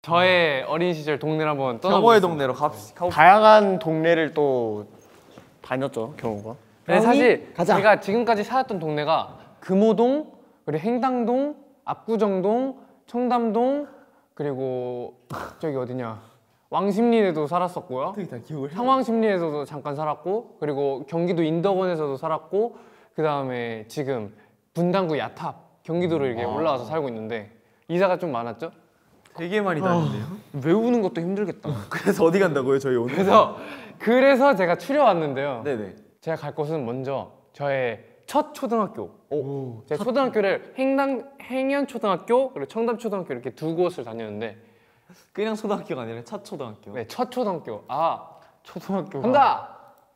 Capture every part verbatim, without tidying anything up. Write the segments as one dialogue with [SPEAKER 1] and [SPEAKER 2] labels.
[SPEAKER 1] 저의 어린 시절 동네를 한번 떠나보겠습니다.
[SPEAKER 2] 경호의 동네로 갑시다.
[SPEAKER 3] 다양한 동네를 또 다녔죠, 경호가.
[SPEAKER 1] 네, 사실
[SPEAKER 4] 가자.
[SPEAKER 1] 제가 지금까지 살았던 동네가 금호동, 그리고 행당동, 압구정동, 청담동, 그리고 저기 어디냐 왕십리에도 살았었고요.
[SPEAKER 2] 다 기억을
[SPEAKER 1] 상황십리에서도 잠깐 살았고, 그리고 경기도 인덕원에서도 살았고, 그 다음에 지금 분당구 야탑 경기도로 이렇게 올라와서 살고 있는데 이사가 좀 많았죠?
[SPEAKER 2] 되게 많이 다녔는데요.
[SPEAKER 1] 외우는 것도 힘들겠다.
[SPEAKER 2] 그래서 어디 간다고요, 저희 오늘?
[SPEAKER 1] 그래서 그래서 제가 추려왔는데요.
[SPEAKER 2] 네네.
[SPEAKER 1] 제가 갈 곳은 먼저 저의 첫 초등학교.
[SPEAKER 4] 오,
[SPEAKER 1] 제가 초등학교를 행당 행연초등학교 그리고 청담초등학교 이렇게 두 곳을 다녔는데
[SPEAKER 2] 그냥 초등학교가 아니라 첫 초등학교.
[SPEAKER 1] 네, 첫 초등학교. 아,
[SPEAKER 3] 초등학교
[SPEAKER 1] 간다.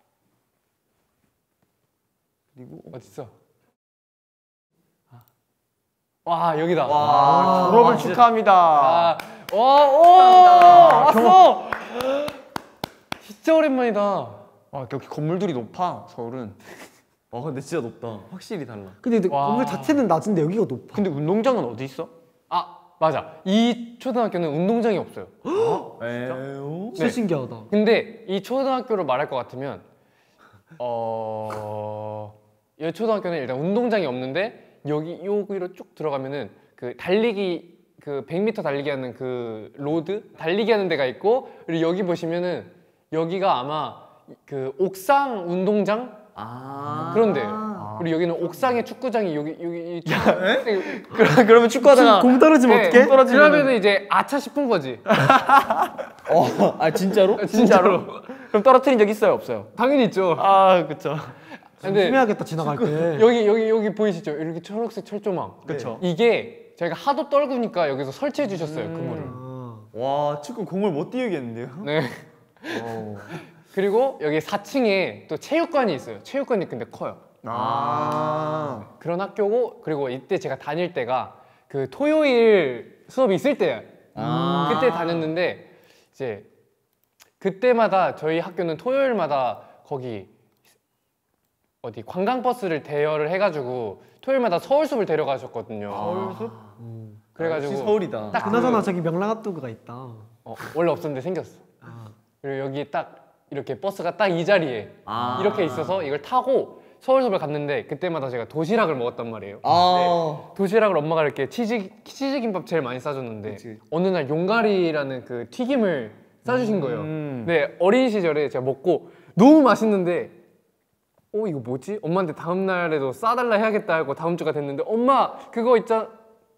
[SPEAKER 1] 그리고 어딨어? 와, 여기다.
[SPEAKER 2] 와,
[SPEAKER 3] 졸업을
[SPEAKER 2] 아, 진짜-
[SPEAKER 3] 축하합니다.
[SPEAKER 1] 아, 오, 오, 왔어. 진짜 오랜만이다.
[SPEAKER 3] 와, 여기 건물들이 높아, 서울은.
[SPEAKER 2] 와, 근데 진짜 높다. 확실히 달라.
[SPEAKER 4] 근데
[SPEAKER 1] 와.
[SPEAKER 4] 건물 자체는 낮은데 여기가 높아.
[SPEAKER 3] 근데 운동장은 어디 있어?
[SPEAKER 1] 아, 맞아. 이 초등학교는 운동장이 없어요.
[SPEAKER 2] 에오.
[SPEAKER 4] 진짜
[SPEAKER 1] 네.
[SPEAKER 4] 신기하다.
[SPEAKER 1] 근데 이 초등학교를 말할 것 같으면 어... 이 초등학교는 일단 운동장이 없는데 여기 여기로 쭉 들어가면은 그 달리기 그 백 미터 달리기 하는 그 로드 달리기 하는 데가 있고, 그리고 여기 보시면은 여기가 아마 그 옥상 운동장
[SPEAKER 2] 아.
[SPEAKER 1] 그런데 그리고 여기는 옥상에 축구장이 여기 여기 이
[SPEAKER 3] 그럼, 그러면 축구하다가
[SPEAKER 4] 공 떨어지면
[SPEAKER 1] 네,
[SPEAKER 4] 어떡해?
[SPEAKER 1] 그러면은 이제 아차 싶은 거지.
[SPEAKER 2] 어, 아 진짜로?
[SPEAKER 1] 진짜로.
[SPEAKER 3] 그럼 떨어뜨린 적 있어요, 없어요?
[SPEAKER 1] 당연히 있죠.
[SPEAKER 3] 아, 그쵸.
[SPEAKER 1] 근데
[SPEAKER 4] 조심해야겠다 지나갈 때.
[SPEAKER 1] 여기 여기 여기 보이시죠? 이렇게 초록색 철조망.
[SPEAKER 3] 그쵸.
[SPEAKER 1] 이게 저희가 하도 떨구니까 여기서 설치해 주셨어요. 그물을.
[SPEAKER 4] 아,
[SPEAKER 2] 와, 축구 공을 못 띄우겠는데요?
[SPEAKER 1] 네.
[SPEAKER 2] 어.
[SPEAKER 1] 그리고 여기 사 층에 또 체육관이 있어요. 체육관이 근데 커요.
[SPEAKER 3] 아.
[SPEAKER 1] 그런 학교고, 그리고 이때 제가 다닐 때가 그 토요일 수업이 있을 때
[SPEAKER 2] 아.
[SPEAKER 1] 그때 다녔는데 이제 그때마다 저희 학교는 토요일마다 거기 어디 관광버스를 대여를 해가지고 토요일마다 서울숲을 데려가셨거든요.
[SPEAKER 3] 서울숲?
[SPEAKER 1] 그래가지고
[SPEAKER 2] 역시 서울이다.
[SPEAKER 1] 딱
[SPEAKER 4] 그나저나 저기 명랑핫도그가 있다.
[SPEAKER 1] 어, 원래 없었는데 생겼어.
[SPEAKER 4] 아.
[SPEAKER 1] 그리고 여기 딱 이렇게 버스가 딱 이 자리에
[SPEAKER 2] 아.
[SPEAKER 1] 이렇게 있어서 이걸 타고 서울숲을 갔는데 그때마다 제가 도시락을 먹었단 말이에요.
[SPEAKER 2] 아.
[SPEAKER 1] 도시락을 엄마가 이렇게 치즈 치즈김밥 제일 많이 싸줬는데
[SPEAKER 2] 그치, 그치.
[SPEAKER 1] 어느 날 용가리라는 그 튀김을 싸주신 거예요.
[SPEAKER 3] 음.
[SPEAKER 1] 네, 어린 시절에 제가 먹고 너무 맛있는데 어 이거 뭐지? 엄마한테 다음 날에도 싸달라 해야겠다 하고 다음 주가 됐는데 엄마 그거 있잖아.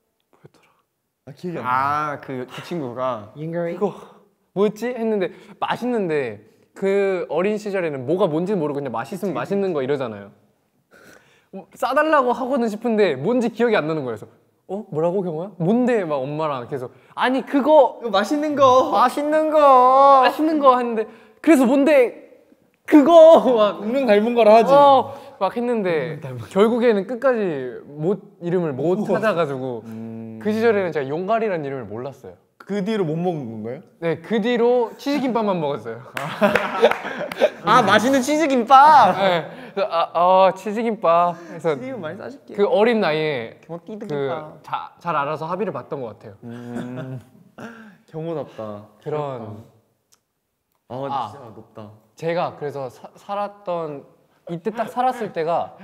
[SPEAKER 2] 아, 기억이 안 나.
[SPEAKER 3] 아, 그, 그 친구가.
[SPEAKER 4] 잉거리.
[SPEAKER 1] 이거 뭐였지? 했는데 맛있는데 그 어린 시절에는 뭐가 뭔지 모르고 그냥 맛있으면 맛있는 거 이러잖아요. 어, 싸달라고 하고는 싶은데 뭔지 기억이 안 나는 거예요. 그래서 어? 뭐라고 경호야? 뭔데? 막 엄마랑 계속 아니 그거
[SPEAKER 2] 이거 맛있는 거.
[SPEAKER 1] 맛있는 거 맛있는 거 하는데 그래서 뭔데? 그거 막
[SPEAKER 2] 운명 닮은 거라 하지.
[SPEAKER 1] 어, 막 했는데 결국에는 끝까지 못 이름을 못 찾아가지고 그 시절에는 제가 용가리라는 이름을 몰랐어요.
[SPEAKER 2] 그 뒤로 못 먹은 건가요?
[SPEAKER 1] 네, 그 뒤로 치즈김밥만 먹었어요.
[SPEAKER 3] 아, 맛있는 치즈김밥!
[SPEAKER 1] 네, 그래서 아, 아 치즈김밥. 그래서
[SPEAKER 2] 이거 많이 싸줄게.
[SPEAKER 1] 그 어린 나이에
[SPEAKER 3] 경호
[SPEAKER 1] 그
[SPEAKER 3] 끼드김밥.
[SPEAKER 1] 잘 알아서 합의를 봤던 것 같아요.
[SPEAKER 2] 경호답다.
[SPEAKER 1] 그런
[SPEAKER 2] 아, 근데
[SPEAKER 1] 아.
[SPEAKER 2] 진짜 높다.
[SPEAKER 1] 제가 그래서 사, 살았던 이때 딱 살았을 때가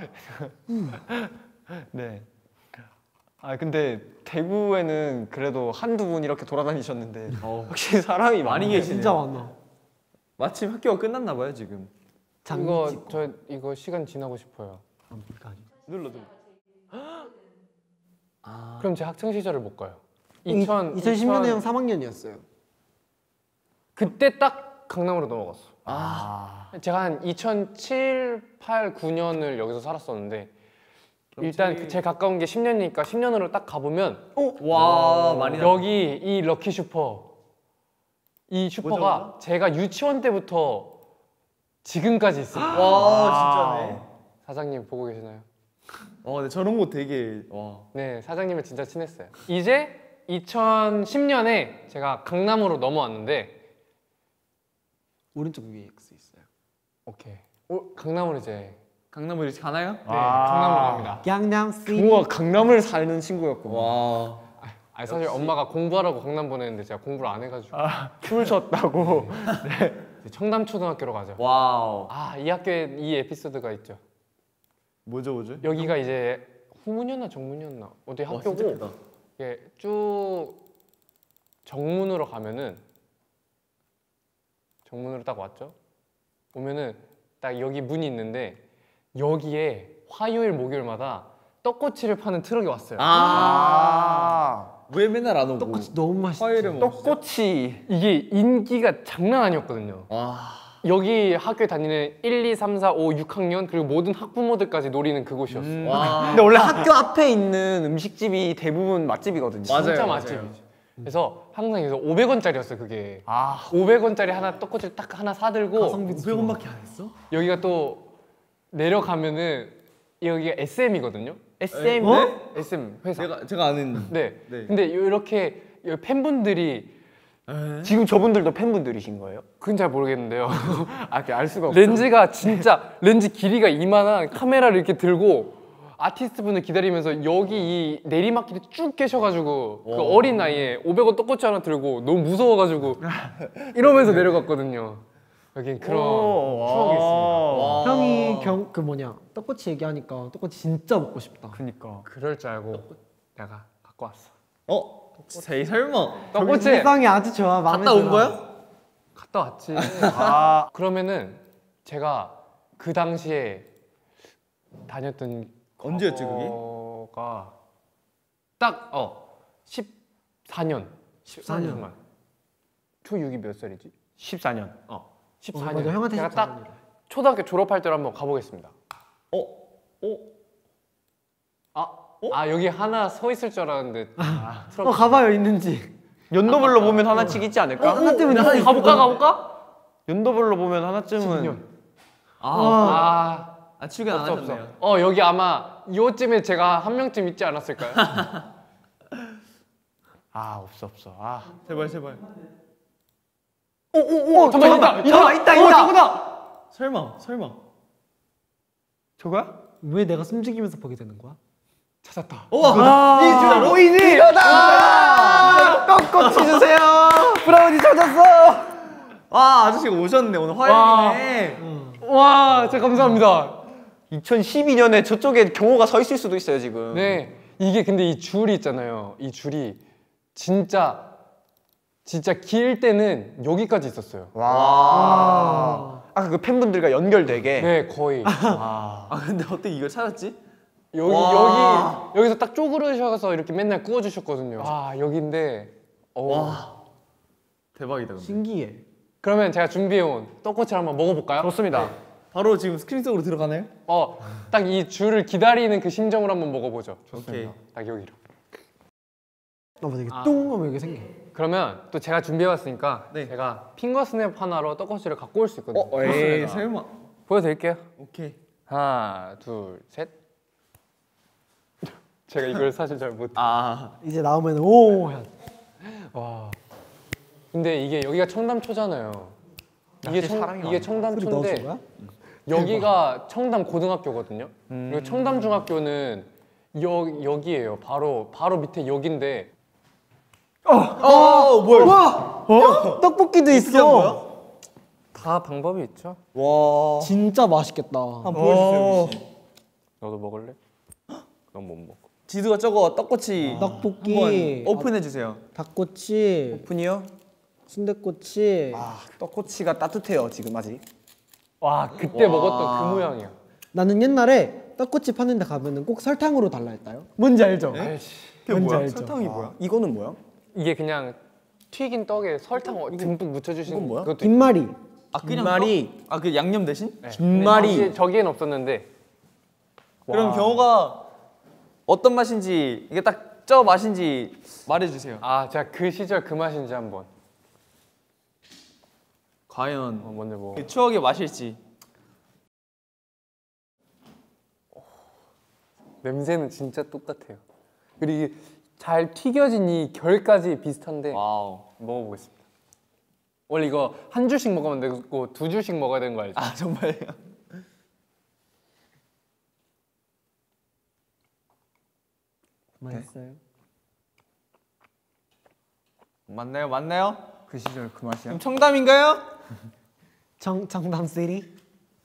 [SPEAKER 3] 네. 아, 근데 대구에는 그래도 한두 분 이렇게 돌아다니셨는데
[SPEAKER 2] 어.
[SPEAKER 3] 확실히 사람이
[SPEAKER 2] 많이
[SPEAKER 3] 많이
[SPEAKER 2] 계시네요.
[SPEAKER 4] 진짜 많아.
[SPEAKER 2] 마침 학교가 끝났나 봐요, 지금.
[SPEAKER 1] 이거
[SPEAKER 4] 장미집.
[SPEAKER 1] 저 이거 시간 지나고 싶어요.
[SPEAKER 2] 눌러 눌러.
[SPEAKER 1] 그럼 제 학창 시절을 못 가요.
[SPEAKER 4] 이천 이천십 년에 형 삼 학년이었어요.
[SPEAKER 1] 그때 딱 강남으로 넘어갔어.
[SPEAKER 3] 아.
[SPEAKER 1] 제가 한 이천칠, 팔, 구 년을 여기서 살았었는데 일단 그 제일 가까운 게 십 년이니까 십 년으로 딱 가보면
[SPEAKER 2] 와, 많이 나.
[SPEAKER 1] 여기 이 럭키 슈퍼 이 슈퍼가
[SPEAKER 2] 뭐죠?
[SPEAKER 1] 제가 유치원 때부터 지금까지 있어요.
[SPEAKER 2] 와, 진짜네.
[SPEAKER 1] 사장님 보고 계시나요?
[SPEAKER 2] 와, 근데 저런 거 되게 와.
[SPEAKER 1] 네, 사장님은 진짜 친했어요. 이제 이천십 년에 제가 강남으로 넘어왔는데
[SPEAKER 4] 오른쪽 위에 X 있어요.
[SPEAKER 1] 오케이. 오, 강남으로 이제
[SPEAKER 2] 강남으로 이제 가나요?
[SPEAKER 1] 네, 강남으로 갑니다.
[SPEAKER 4] 강남 씨.
[SPEAKER 3] 경호가 강남을 사는 친구였구나.
[SPEAKER 2] 와.
[SPEAKER 1] 아니 사실 엄마가 공부하라고 강남 보냈는데 제가 공부를 안 해가지고
[SPEAKER 3] 춤을 췄다고.
[SPEAKER 1] 청담초등학교로 가죠.
[SPEAKER 2] 와우.
[SPEAKER 1] 아 이 학교에 이 에피소드가 있죠.
[SPEAKER 2] 뭐죠 뭐죠?
[SPEAKER 1] 여기가 이제 후문이었나 정문이었나 어디
[SPEAKER 2] 와, 진짜
[SPEAKER 1] 학교고
[SPEAKER 2] 크다.
[SPEAKER 1] 이게 쭉 정문으로 가면은 정문으로 딱 왔죠. 오면은 딱 여기 문이 있는데 여기에 화요일 목요일마다 떡꼬치를 파는 트럭이 왔어요.
[SPEAKER 2] 아. 왜 맨날 안 오고?
[SPEAKER 4] 떡꼬치 너무 맛있지.
[SPEAKER 2] 화요일에 먹었어?
[SPEAKER 3] 떡꼬치.
[SPEAKER 1] 이게 인기가 장난 아니었거든요.
[SPEAKER 2] 와.
[SPEAKER 1] 여기 학교에 다니는 일, 이, 삼, 사, 오, 육 학년 그리고 모든 학부모들까지 노리는 그곳이었어요.
[SPEAKER 2] 음. 와.
[SPEAKER 3] 근데 원래 학교 앞에 있는 음식집이 대부분 맛집이거든요.
[SPEAKER 2] 맞아요,
[SPEAKER 1] 진짜
[SPEAKER 2] 맞아요.
[SPEAKER 1] 맛집이죠. 그래서 항상 여기서 오백 원짜리였어요 그게.
[SPEAKER 3] 아,
[SPEAKER 1] 오백 원짜리 하나 떡꼬치를 딱 하나 사들고
[SPEAKER 2] 오백 원밖에 안 했어?
[SPEAKER 1] 여기가 또 내려가면은 여기가 에스엠이거든요.
[SPEAKER 3] 에스엠.
[SPEAKER 4] 어?
[SPEAKER 1] 에스엠 회사.
[SPEAKER 2] 제가 제가 아는.
[SPEAKER 1] 네.
[SPEAKER 2] 네.
[SPEAKER 1] 근데 이렇게 여기 팬분들이
[SPEAKER 3] 지금 저분들도 팬분들이신 거예요?
[SPEAKER 1] 그건 잘 모르겠는데요.
[SPEAKER 3] 아, 알 수가 없어.
[SPEAKER 1] 렌즈가 진짜 렌즈 길이가 이만한 카메라를 이렇게 들고 아티스트 분을 기다리면서 여기 이 내리막길에 쭉 계셔가지고 그 어린 나이에 오백 원 떡꼬치 하나 들고 너무 무서워가지고 이러면서 내려갔거든요. 여긴 그런 추억이 있습니다.
[SPEAKER 4] 형이 경 그 뭐냐 떡꼬치 얘기하니까 떡꼬치 진짜 먹고 싶다.
[SPEAKER 3] 그니까.
[SPEAKER 1] 그럴 줄 알고 내가 갖고 왔어.
[SPEAKER 2] 어? 세이 설마
[SPEAKER 1] 떡꼬치
[SPEAKER 4] 세상이 아주 좋아. 마음에
[SPEAKER 2] 갔다 온
[SPEAKER 4] 들어.
[SPEAKER 2] 거야?
[SPEAKER 1] 갔다 왔지.
[SPEAKER 3] 아,
[SPEAKER 1] 그러면은 제가 그 당시에 다녔던
[SPEAKER 2] 언제였지, 그게?
[SPEAKER 1] 거가 딱어 십사 년
[SPEAKER 4] 십사 년.
[SPEAKER 1] 초육이 몇 살이지?
[SPEAKER 3] 십사 년.
[SPEAKER 1] 어 십사
[SPEAKER 4] 어,
[SPEAKER 1] 년.
[SPEAKER 4] 맞아, 형한테
[SPEAKER 1] 제가
[SPEAKER 4] 십사
[SPEAKER 1] 딱
[SPEAKER 4] 년이래.
[SPEAKER 1] 초등학교 졸업할 때로 한번 가보겠습니다.
[SPEAKER 2] 어? 어?
[SPEAKER 1] 아, 아 여기 하나 서 있을 줄 알았는데 아,
[SPEAKER 4] 어 가봐요 있는지.
[SPEAKER 3] 연도별로 보면 하나씩 있지 않을까?
[SPEAKER 4] 어, 하나쯤은 있어.
[SPEAKER 1] 가볼까 가볼까?
[SPEAKER 3] 연도별로 보면 하나쯤은.
[SPEAKER 1] 십 년.
[SPEAKER 2] 아,
[SPEAKER 1] 아
[SPEAKER 2] 아 출근 안
[SPEAKER 1] 없어 없어.
[SPEAKER 2] 하셨네요.
[SPEAKER 1] 어 여기 아마 이쯤에 제가 한 명쯤 있지 않았을까요?
[SPEAKER 3] 아, 없어 없어. 아.
[SPEAKER 2] 제발 제발.
[SPEAKER 1] 오오오 잠깐 있다
[SPEAKER 3] 있다, 있다,
[SPEAKER 1] 오,
[SPEAKER 3] 있다.
[SPEAKER 1] 저거다.
[SPEAKER 2] 설마 설마.
[SPEAKER 3] 저거야?
[SPEAKER 4] 왜 내가 숨죽이면서 보게 되는 거야?
[SPEAKER 1] 찾았다.
[SPEAKER 2] 우와.
[SPEAKER 3] 이 진짜로? 보이지? 이거다! 떡꼬치 주세요. 브라우니 찾았어.
[SPEAKER 2] 와 아저씨가 오셨네 오늘 화요일이네.
[SPEAKER 1] 와 진짜 감사합니다.
[SPEAKER 3] 이천십이 년에 저쪽에 경호가 서 있을 수도 있어요 지금.
[SPEAKER 1] 네 이게 근데 이 줄이 있잖아요. 이 줄이 진짜 진짜 길 때는 여기까지 있었어요.
[SPEAKER 3] 와. 아까 그 팬분들과 연결되게.
[SPEAKER 1] 네 거의
[SPEAKER 3] 아.
[SPEAKER 2] 아 근데 어떻게 이걸 찾았지?
[SPEAKER 1] 여기
[SPEAKER 2] 와.
[SPEAKER 1] 여기 여기서 딱 쪼그러셔서 이렇게 맨날 구워주셨거든요. 아 여기인데 어.
[SPEAKER 2] 와 대박이다. 근데.
[SPEAKER 4] 신기해.
[SPEAKER 1] 그러면 제가 준비해온 떡꼬치를 한번 먹어볼까요?
[SPEAKER 3] 좋습니다.
[SPEAKER 2] 바로 지금 스크린 속으로 들어가나요?
[SPEAKER 1] 어딱 이 줄을 기다리는 그 심정으로 한번 먹어보죠.
[SPEAKER 2] 오케이.
[SPEAKER 1] 딱 여기로.
[SPEAKER 4] 나 봐, 되게 뚱하면 이게 생겨.
[SPEAKER 1] 그러면 또 제가 준비해왔으니까
[SPEAKER 2] 네.
[SPEAKER 1] 제가 핑거 스냅 하나로 떡꼬치를 갖고 올 수 있거든요.
[SPEAKER 2] 어 에이 설마.
[SPEAKER 1] 보여드릴게요.
[SPEAKER 2] 오케이.
[SPEAKER 1] 하나, 둘, 셋. 제가 이걸 사실 잘 못.
[SPEAKER 2] 아
[SPEAKER 4] 이제 나오면 오 해야 돼.
[SPEAKER 1] 와. 근데 이게 여기가 청담초잖아요. 이게
[SPEAKER 3] 역시
[SPEAKER 1] 청
[SPEAKER 3] 사람이
[SPEAKER 1] 이게
[SPEAKER 4] 소리 넣어준
[SPEAKER 1] 청담초인데
[SPEAKER 4] 거야?
[SPEAKER 1] 여기가 청담 고등학교거든요. 그리고 청담 중학교는 여 여기예요. 바로 바로 밑에 여기인데.
[SPEAKER 2] 어 뭐야?
[SPEAKER 4] 와! 어? 떡볶이도 있어.
[SPEAKER 1] 다 방법이 있죠.
[SPEAKER 2] 와.
[SPEAKER 4] 진짜 맛있겠다.
[SPEAKER 2] 한번 보여주세요 미씨.
[SPEAKER 1] 너도 먹을래? 넌 못 먹어.
[SPEAKER 2] 지수가 저거 떡꼬치
[SPEAKER 4] 떡볶이,
[SPEAKER 2] 한번 오픈해 주세요.
[SPEAKER 4] 닭꼬치,
[SPEAKER 3] 오픈이요?
[SPEAKER 4] 순대꼬치.
[SPEAKER 3] 아, 떡꼬치가 따뜻해요 지금 아직.
[SPEAKER 1] 와 그때
[SPEAKER 2] 와.
[SPEAKER 1] 먹었던 그 모양이야.
[SPEAKER 4] 나는 옛날에 떡꼬치 파는 데 가면은 꼭 설탕으로 달라 했다요. 뭔지 알죠?
[SPEAKER 1] 아이씨.
[SPEAKER 2] 그게
[SPEAKER 4] 뭔지
[SPEAKER 2] 뭐야?
[SPEAKER 4] 알죠?
[SPEAKER 2] 설탕이 뭐야?
[SPEAKER 3] 이거는 뭐야?
[SPEAKER 1] 이게 그냥 튀긴 떡에 설탕 어- 듬뿍 묻혀주신
[SPEAKER 3] 이건 뭐야?
[SPEAKER 1] 그것도
[SPEAKER 4] 김말이.
[SPEAKER 2] 아 그냥
[SPEAKER 3] 김말이.
[SPEAKER 2] 아그 양념 대신?
[SPEAKER 1] 있- 네.
[SPEAKER 3] 김말이.
[SPEAKER 1] 근데 저기- 저기엔 없었는데.
[SPEAKER 2] 그럼 경호가 어떤 맛인지 이게 딱 저 맛인지 말해주세요.
[SPEAKER 1] 아 제가 그 시절 그 맛인지 한번
[SPEAKER 2] 과연
[SPEAKER 1] 어, 먼저 먹어.
[SPEAKER 2] 그 추억의 맛일지.
[SPEAKER 1] 냄새는 진짜 똑같아요. 그리고 이게 잘 튀겨진 이 결까지 비슷한데
[SPEAKER 2] 와우.
[SPEAKER 1] 먹어보겠습니다. 원래 이거 한 줄씩 먹으면 되고 두 줄씩 먹어야 되는 거 알죠?
[SPEAKER 2] 아 정말요?
[SPEAKER 4] 맛있어요.
[SPEAKER 2] 맞나요? 맞나요?
[SPEAKER 3] 그 시절 그 맛이야.
[SPEAKER 2] 그럼 청담인가요?
[SPEAKER 4] 청 청담 시티.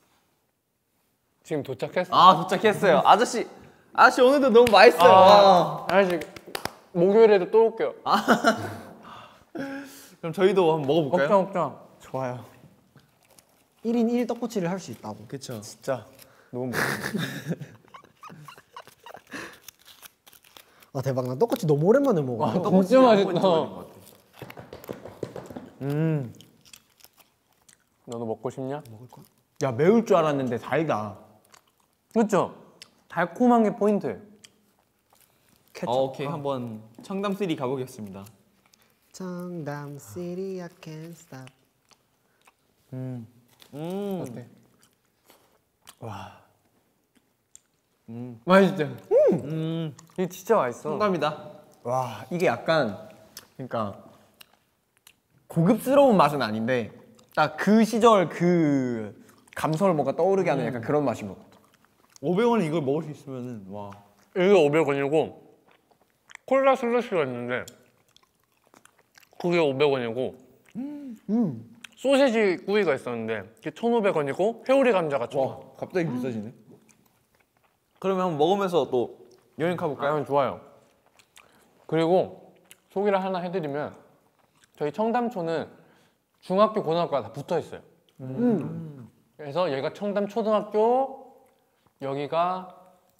[SPEAKER 1] 지금 도착했어.
[SPEAKER 2] 아 도착했어요. 아저씨 아저씨 오늘도 너무 맛있어요. 와.
[SPEAKER 1] 아저씨 목요일에도 또 올게요.
[SPEAKER 2] 그럼 저희도 한번 먹어볼까요?
[SPEAKER 1] 먹자 먹자.
[SPEAKER 3] 좋아요.
[SPEAKER 4] 일 인 일 떡꼬치를 할 수 있다고.
[SPEAKER 2] 그쵸.
[SPEAKER 3] 진짜 너무
[SPEAKER 4] 아 대박, 나 떡꼬치 너무 오랜만에 먹어.
[SPEAKER 1] 와 진짜 맛있다.
[SPEAKER 3] 음.
[SPEAKER 1] 너도 먹고 싶냐?
[SPEAKER 3] 야 매울 줄 알았는데 달다.
[SPEAKER 1] 그렇죠. 달콤한 게 포인트예요.
[SPEAKER 2] 어, 오케이 한번 청담 쓰리 가보겠습니다.
[SPEAKER 4] 청담 시티 I can't stop.
[SPEAKER 2] 음.
[SPEAKER 1] 어때?
[SPEAKER 3] 와.
[SPEAKER 1] 맛있죠.
[SPEAKER 2] 음.
[SPEAKER 1] 이게 진짜 맛있어.
[SPEAKER 2] 청담이다.
[SPEAKER 3] 와 이게 약간 그러니까 고급스러운 맛은 아닌데 딱 그 시절 그 감성을 뭔가 떠오르게 하는 약간 그런 맛인 것 같아.
[SPEAKER 2] 오백 원에 이걸 먹을 수 있으면은 와.
[SPEAKER 1] 이게 오백 원이고 콜라 슬러시가 있는데 그게 오백 원이고
[SPEAKER 4] 음.
[SPEAKER 1] 소세지 구이가 있었는데 그게 천오백 원이고 회오리 감자가 천 원.
[SPEAKER 2] 와 갑자기 비싸지네. 그러면 한번 먹으면서 또 여행 가볼까요?
[SPEAKER 1] 아, 좋아요. 그리고 소개를 하나 해드리면 저희 청담초는 중학교, 고등학교가 다 붙어 있어요.
[SPEAKER 4] 음.
[SPEAKER 1] 그래서 여기가 청담초등학교, 여기가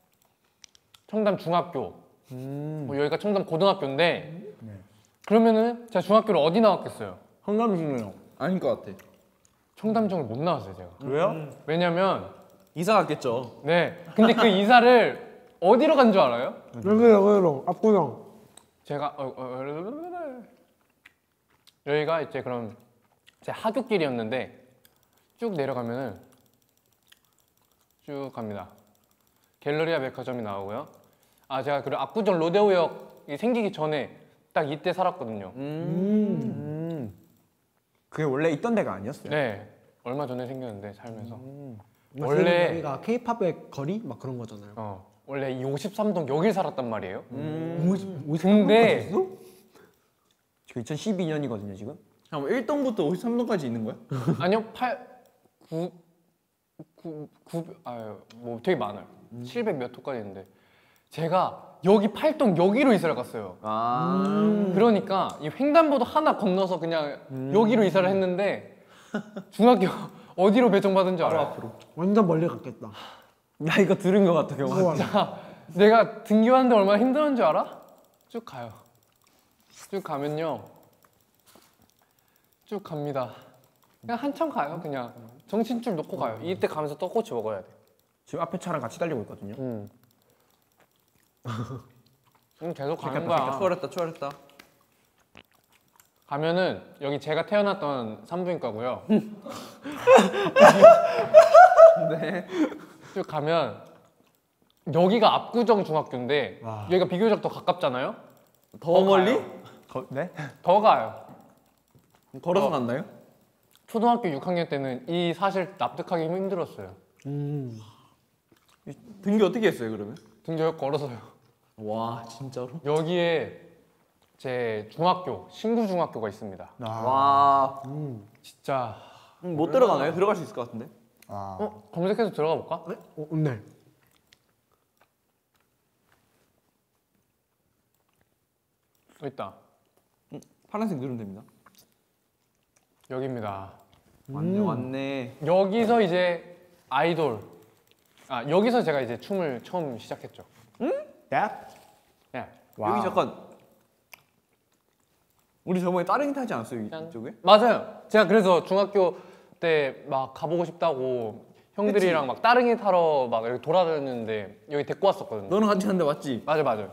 [SPEAKER 1] 청담중학교, 뭐 여기가 청담고등학교인데 그러면은 제가 중학교를 어디 나왔겠어요?
[SPEAKER 3] 한남중이요.
[SPEAKER 2] 아닌 것 같아.
[SPEAKER 1] 청담중을 못 나왔어요 제가.
[SPEAKER 3] 왜요?
[SPEAKER 1] 왜냐면
[SPEAKER 2] 이사 갔겠죠.
[SPEAKER 1] 네, 근데 그 이사를 어디로 간 줄 알아요?
[SPEAKER 4] 여기 여기로 압구정.
[SPEAKER 1] 제가 어, 어, 어, 여기가 이제 그럼 제 하굣길이었는데 쭉 내려가면은 쭉 갑니다. 갤러리아 백화점이 나오고요. 아 제가 그 압구정 로데오역이 생기기 전에 딱 이때 살았거든요.
[SPEAKER 3] 음. 그게 원래 있던 데가 아니었어요.
[SPEAKER 1] 네, 얼마 전에 생겼는데 살면서
[SPEAKER 4] 원래
[SPEAKER 1] 원래
[SPEAKER 4] 여기가 K-팝의 거리 막 그런 거잖아요.
[SPEAKER 1] 어 원래 이 오십삼 동 여길 살았단 말이에요.
[SPEAKER 4] 오십
[SPEAKER 1] 근데
[SPEAKER 3] 지금 이천십이 년이거든요 지금.
[SPEAKER 2] 잠깐 일 동부터 오십삼 동까지 있는 거야?
[SPEAKER 1] 아니요, 팔, 구, 구, 구, 아유, 뭐 되게 많아요. 칠백 몇 호까지 있는데 제가 여기 팔 동 여기로 이사를 갔어요.
[SPEAKER 2] 아.
[SPEAKER 1] 그러니까 이 횡단보도 하나 건너서 그냥 여기로 이사를 했는데 중학교 어디로 배정받은 줄 알아요?
[SPEAKER 2] 앞으로.
[SPEAKER 4] 완전 멀리 갔겠다.
[SPEAKER 3] 나 이거 들은 것 같아 경화.
[SPEAKER 4] 우와.
[SPEAKER 1] 자, 내가 등교하는데 얼마나 힘들었는 줄 알아? 쭉 가요. 쭉 가면요. 쭉 갑니다. 그냥 한참 가요, 그냥. 정신줄 놓고 가요. 이때 가면서 떡꼬치 먹어야 돼.
[SPEAKER 3] 지금 앞에 차랑 같이 달리고 있거든요.
[SPEAKER 1] 음. 음, 계속 가는
[SPEAKER 2] 아,
[SPEAKER 1] 거야.
[SPEAKER 2] 추월했다 추월했다.
[SPEAKER 1] 가면은 여기 제가 태어났던 산부인과고요.
[SPEAKER 2] 네.
[SPEAKER 1] 쭉 가면 여기가 압구정 중학교인데
[SPEAKER 3] 와.
[SPEAKER 1] 여기가 비교적 더 가깝잖아요.
[SPEAKER 2] 더 멀리?
[SPEAKER 1] 가요.
[SPEAKER 3] 거, 네?
[SPEAKER 1] 더 가요.
[SPEAKER 2] 걸어서
[SPEAKER 1] 어.
[SPEAKER 2] 갔나요?
[SPEAKER 1] 초등학교 육 학년 때는 이 사실 납득하기 힘들었어요.
[SPEAKER 4] 음.
[SPEAKER 2] 등교 어떻게 했어요 그러면?
[SPEAKER 1] 등교 걸어서요.
[SPEAKER 2] 와 진짜로?
[SPEAKER 1] 여기에 제 중학교 신구 중학교가 있습니다.
[SPEAKER 3] 아.
[SPEAKER 2] 와.
[SPEAKER 4] 음.
[SPEAKER 1] 진짜
[SPEAKER 2] 음, 못 들어가나요? 들어갈 수 있을 것 같은데.
[SPEAKER 3] 아.
[SPEAKER 1] 어 검색해서 들어가 볼까?
[SPEAKER 4] 네? 어, 네.
[SPEAKER 1] 여기 있다.
[SPEAKER 2] 파란색 누르면 됩니다.
[SPEAKER 1] 여기입니다.
[SPEAKER 2] 왔네 왔네.
[SPEAKER 1] 여기서 이제 아이돌. 아 여기서 제가 이제 춤을 처음 시작했죠.
[SPEAKER 3] 야?
[SPEAKER 1] 예.
[SPEAKER 3] 와우.
[SPEAKER 2] 여기 잠깐. 우리 저번에 따릉이 타지 않았어요
[SPEAKER 1] 짠.
[SPEAKER 2] 이쪽에?
[SPEAKER 1] 맞아요. 제가 그래서 중학교 때 막 가보고 싶다고 형들이랑 막 따릉이 타러 막 이렇게 돌아다녔는데 여기 데리고 왔었거든요.
[SPEAKER 2] 너는 같이 갔는데 맞지?
[SPEAKER 1] 맞아 맞아요.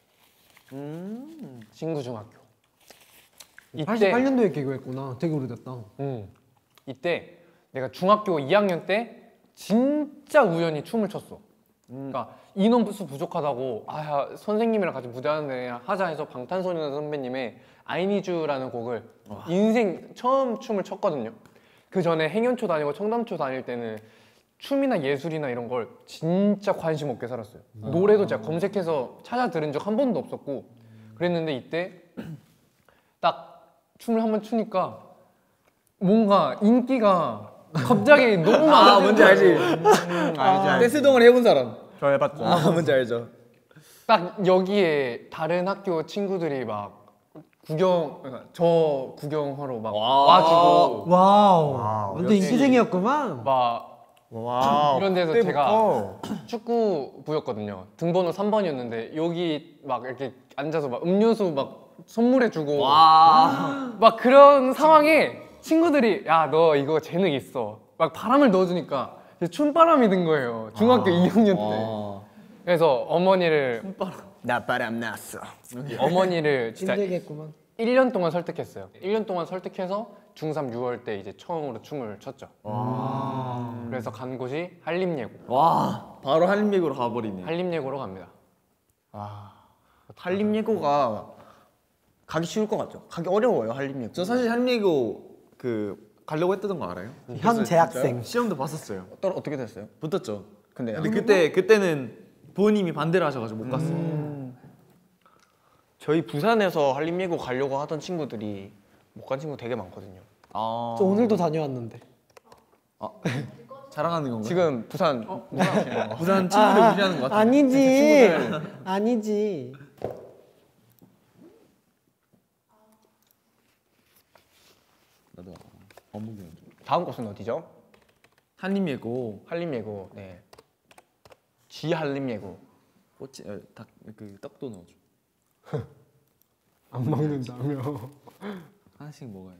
[SPEAKER 2] 음.
[SPEAKER 1] 신구 중학교. 이때
[SPEAKER 4] 팔십팔 년도에 개교했구나. 되게 오래됐다.
[SPEAKER 1] 음, 이때 내가 중학교 이 학년 때 진짜 우연히 춤을 췄어. 그러니까 인원수 부족하다고 아 선생님이랑 같이 무대하는데 하자 해서 방탄소년단 선배님의 I Need You라는 곡을 인생 처음 춤을 췄거든요. 그 전에 행연초 다니고 청담초 다닐 때는 춤이나 예술이나 이런 걸 진짜 관심 없게 살았어요. 노래도 제가 검색해서 찾아 들은 적 한 번도 없었고 그랬는데 이때 딱 춤을 한번 추니까 뭔가 인기가 갑자기 너무 많아.
[SPEAKER 2] 아 뭔지 알지?
[SPEAKER 3] 음, 알지 알지.
[SPEAKER 2] 댄스 동아리 해본 사람.
[SPEAKER 3] 저 해봤죠.
[SPEAKER 2] 아 뭔지 알죠?
[SPEAKER 1] 딱 여기에 다른 학교 친구들이 막 구경, 그러니까 저 구경하러 막
[SPEAKER 2] 와.
[SPEAKER 1] 와주고
[SPEAKER 4] 와우.
[SPEAKER 3] 와우,
[SPEAKER 4] 완전
[SPEAKER 1] 역시.
[SPEAKER 4] 인기쟁이였구만.
[SPEAKER 1] 막
[SPEAKER 3] 와우.
[SPEAKER 1] 이런 데서
[SPEAKER 3] 그때부터.
[SPEAKER 1] 제가 축구부였거든요. 등번호 삼 번이었는데 여기 막 이렇게 앉아서 막 음료수 막 선물해주고
[SPEAKER 2] 와.
[SPEAKER 1] 막 그런 상황에 친구들이 야 너 이거 재능 있어 막 바람을 넣어주니까 이제 춤바람이 든 거예요. 중학교 이 학년 때.
[SPEAKER 2] 와.
[SPEAKER 1] 그래서 어머니를
[SPEAKER 3] 나 바람 났어.
[SPEAKER 1] 어머니를 진짜
[SPEAKER 4] 힘들겠구만.
[SPEAKER 1] 일 년 동안 설득했어요. 일 년 동안 설득해서 중삼 유월 때 이제 처음으로 춤을 췄죠. 그래서 간 곳이 한림예고.
[SPEAKER 2] 와. 바로 한림예고로 가버리네.
[SPEAKER 1] 한림예고로 갑니다.
[SPEAKER 3] 한림예고가 가기 쉬울 것 같죠? 가기 어려워요 한림예고.
[SPEAKER 2] 저 사실 한림예고 그 가려고 했던 거 알아요?
[SPEAKER 4] 현 재학생.
[SPEAKER 2] 시험도 봤었어요.
[SPEAKER 3] 또 어떻게 됐어요?
[SPEAKER 2] 붙었죠.
[SPEAKER 3] 근데,
[SPEAKER 2] 근데 그때 그때는 부모님이 반대를 하셔가지고 못 갔어요.
[SPEAKER 3] 저희 부산에서 한림예고 가려고 하던 친구들이 못 간 친구 되게 많거든요.
[SPEAKER 2] 아.
[SPEAKER 4] 저 오늘도 다녀왔는데.
[SPEAKER 2] 자랑하는 건가요?
[SPEAKER 3] 지금 부산
[SPEAKER 2] 부산 친구들 무시하는 것 같아요.
[SPEAKER 4] 아니지. 아니지.
[SPEAKER 2] 나도 어묵이
[SPEAKER 3] 다음 곳은 어디죠?
[SPEAKER 2] 한림예고
[SPEAKER 3] 한림예고. 네. 지 한림예고.
[SPEAKER 2] 꼬치 닭그 떡도 넣어줘.
[SPEAKER 4] 안 먹는다며.
[SPEAKER 2] 하나씩 먹어요.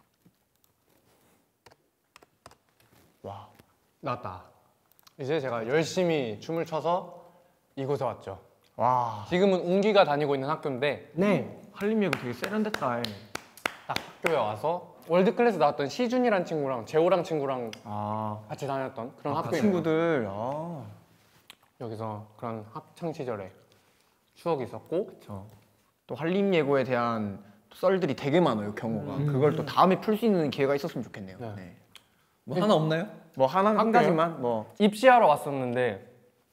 [SPEAKER 3] 와.
[SPEAKER 1] 나왔다. 이제 제가 열심히 춤을 춰서 이곳에 왔죠.
[SPEAKER 3] 와.
[SPEAKER 1] 지금은 웅기가 다니고 있는 학교인데
[SPEAKER 4] 네.
[SPEAKER 3] 한림예고 되게 세련됐다.
[SPEAKER 1] 딱 학교에 와서 월드 클래스 나왔던 시준이란 친구랑 재호랑 친구랑
[SPEAKER 3] 아.
[SPEAKER 1] 같이 다녔던 그런
[SPEAKER 3] 그
[SPEAKER 1] 학교예요.
[SPEAKER 3] 친구들. 아.
[SPEAKER 1] 여기서 그런 학창 시절에 추억이 있었고
[SPEAKER 3] 그렇죠. 또 한림예고에 대한 썰들이 되게 많아요 경우가. 그걸 또 다음에 풀 수 있는 기회가 있었으면 좋겠네요.
[SPEAKER 1] 네.
[SPEAKER 3] 네.
[SPEAKER 2] 뭐 하나 없나요?
[SPEAKER 3] 뭐 하나 한
[SPEAKER 1] 학교요?
[SPEAKER 3] 가지만 뭐.
[SPEAKER 1] 입시하러 왔었는데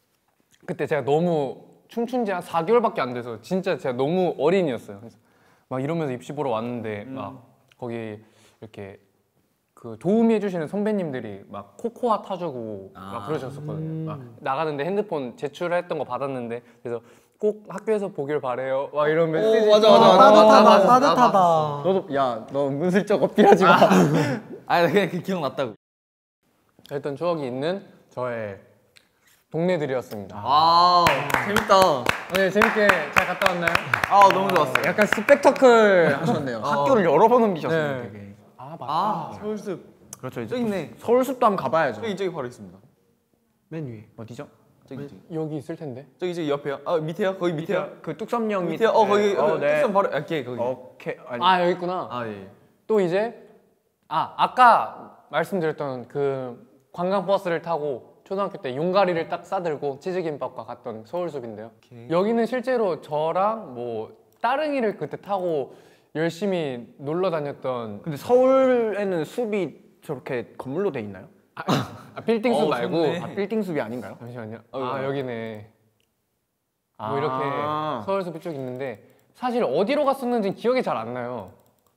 [SPEAKER 1] 그때 제가 너무 춤춘 지 한 사 개월밖에 안 돼서 진짜 제가 너무 어린이였어요. 그래서 막 이러면서 입시 보러 왔는데 막 거기 이렇게 그 도우미 해주시는 선배님들이 막 코코아 타주고 막
[SPEAKER 2] 아.
[SPEAKER 1] 그러셨었거든요. 막 나가는데 핸드폰 제출했던 거 받았는데 그래서 꼭 학교에서 보길 바래요. 막 이런 메시지.
[SPEAKER 2] 맞아
[SPEAKER 4] 아,
[SPEAKER 2] 맞아 맞아.
[SPEAKER 4] 따뜻하다.
[SPEAKER 2] 나 봤어, 나
[SPEAKER 4] 따뜻하다.
[SPEAKER 2] 봤어.
[SPEAKER 3] 너도 야 너 은근슬쩍 어필하지 마.
[SPEAKER 2] 아니 그냥 그 기억났다고.
[SPEAKER 1] 했던 추억이 있는 저의 동네들이었습니다.
[SPEAKER 2] 아 재밌다.
[SPEAKER 1] 오늘 재밌게 잘 갔다 왔나요?
[SPEAKER 2] 아 너무 좋았어요.
[SPEAKER 3] 약간 스펙터클 하셨네요. 학교를 여러 번 옮기셨어요.
[SPEAKER 1] 네.
[SPEAKER 3] 되게.
[SPEAKER 1] 아 맞다.
[SPEAKER 2] 아 서울숲
[SPEAKER 3] 그렇죠. 이제
[SPEAKER 2] 저기 있네.
[SPEAKER 3] 서울숲도 한번 가봐야죠.
[SPEAKER 2] 저기 저기 바로 있습니다.
[SPEAKER 4] 맨 위에.
[SPEAKER 3] 어디죠?
[SPEAKER 2] 저기 저기
[SPEAKER 1] 여기 있을 텐데.
[SPEAKER 2] 저기 저기 옆에요. 아 밑에요? 거기 밑에요?
[SPEAKER 3] 그 뚝섬역 밑.
[SPEAKER 2] 밑에요? 어 거기
[SPEAKER 3] 어, 네.
[SPEAKER 2] 뚝섬 바로 이렇게 거기.
[SPEAKER 3] 오케이. 아니,
[SPEAKER 1] 아 여기 있구나.
[SPEAKER 2] 아 예.
[SPEAKER 1] 또 이제 아 아까 말씀드렸던 그 관광버스를 타고 초등학교 때 용가리를 딱 싸들고 치즈김밥과 갔던 서울숲인데요.
[SPEAKER 2] 오케이.
[SPEAKER 1] 여기는 실제로 저랑 뭐 따릉이를 그때 타고 열심히 놀러 다녔던
[SPEAKER 3] 근데 서울에는 숲이 저렇게 건물로 돼 있나요?
[SPEAKER 1] 아, 빌딩숲
[SPEAKER 2] 어,
[SPEAKER 1] 말고
[SPEAKER 2] 좋네.
[SPEAKER 3] 아, 빌딩 숲이 아닌가요?
[SPEAKER 1] 잠시만요.
[SPEAKER 2] 어,
[SPEAKER 1] 아
[SPEAKER 2] 어.
[SPEAKER 1] 여기네.
[SPEAKER 3] 아.
[SPEAKER 1] 뭐 이렇게 서울숲이 쭉 있는데 사실 어디로 갔었는지 기억이 잘 안 나요.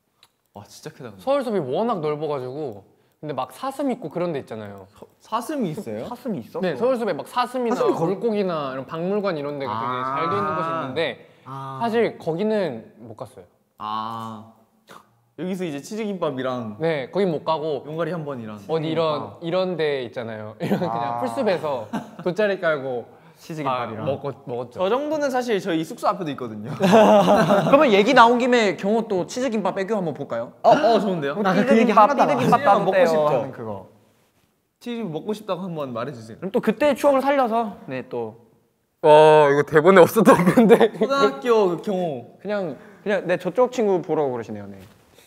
[SPEAKER 2] 와 진짜 크다. 근데.
[SPEAKER 1] 서울숲이 워낙 넓어가지고 근데 막 사슴 있고 그런 데 있잖아요.
[SPEAKER 2] 사슴이 있어요?
[SPEAKER 3] 사슴이 있어?
[SPEAKER 1] 네, 서울숲에 막 사슴이나
[SPEAKER 3] 사슴이 걸-
[SPEAKER 1] 물고기나 이런 박물관 이런 데가 되게
[SPEAKER 3] 아.
[SPEAKER 1] 잘 돼 있는 곳이 있는데
[SPEAKER 4] 아.
[SPEAKER 1] 사실 거기는 못 갔어요.
[SPEAKER 2] 아 여기서 이제 치즈김밥이랑
[SPEAKER 1] 네, 거긴 못 가고
[SPEAKER 2] 용가리 한 번이랑.
[SPEAKER 1] 어디 이런 이런 데 있잖아요. 이런 그냥
[SPEAKER 3] 아.
[SPEAKER 1] 풀숲에서 돗자리 깔고 아,
[SPEAKER 3] 치즈김밥이랑.
[SPEAKER 1] 먹었 먹었죠.
[SPEAKER 2] 저 정도는 사실 저희 숙소 앞에도 있거든요.
[SPEAKER 3] 그러면 얘기 나온 김에 경호 또 치즈김밥 애교 한번 볼까요?
[SPEAKER 2] 어, 어 좋은데요?
[SPEAKER 4] 나 그 얘기 하나도 안
[SPEAKER 3] 삐드김밥
[SPEAKER 2] 치즈김밥
[SPEAKER 3] 먹고
[SPEAKER 2] 먹고
[SPEAKER 3] 싶죠.
[SPEAKER 2] 싶죠.
[SPEAKER 3] 그거.
[SPEAKER 2] 치즈 먹고 싶다고 한번 말해주세요.
[SPEAKER 3] 그럼 또 그때 추억을 살려서 네 또
[SPEAKER 1] 와 이거 대본에 없었던 건데.
[SPEAKER 2] 초등학교 그 경호
[SPEAKER 3] 그냥 그냥 네 저쪽 친구 보라고 그러시네요. 네.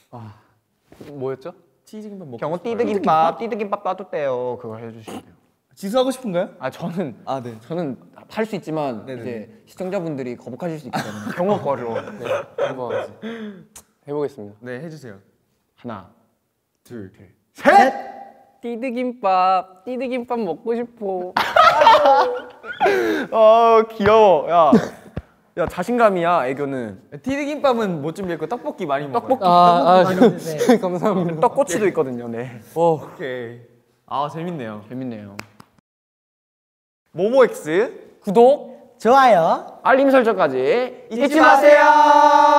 [SPEAKER 1] 뭐였죠?
[SPEAKER 2] 치즈김밥 먹고
[SPEAKER 3] 경호
[SPEAKER 2] 싶어요.
[SPEAKER 3] 띠드김밥 띠드김밥 놔뒀대요. 그거 해주시네요.
[SPEAKER 2] 지수하고 싶은가요?
[SPEAKER 3] 아 저는
[SPEAKER 2] 아 네.
[SPEAKER 3] 저는 할 수 있지만
[SPEAKER 2] 네네네.
[SPEAKER 3] 이제 시청자분들이 거북하실 수 있기 때문에 경호 거로 네.
[SPEAKER 1] 한번 해보겠습니다.
[SPEAKER 2] 네 해주세요.
[SPEAKER 3] 하나
[SPEAKER 2] 둘.
[SPEAKER 3] 셋.
[SPEAKER 1] 띠드김밥, 띠드김밥 먹고 싶어.
[SPEAKER 3] 어 귀여워. 야 야 자신감이야 애교는.
[SPEAKER 2] 튀김밥은 못 준비했고 떡볶이 많이 먹어요.
[SPEAKER 3] 떡볶이,
[SPEAKER 1] 아,
[SPEAKER 4] 많이 드세요.
[SPEAKER 1] 감사합니다.
[SPEAKER 3] 떡꼬치도 있거든요. 네.
[SPEAKER 2] 오케이. 아 재밌네요.
[SPEAKER 3] 재밌네요. 모모엑스
[SPEAKER 1] 구독
[SPEAKER 4] 좋아요.
[SPEAKER 3] 알림 설정까지
[SPEAKER 2] 잊지 마세요.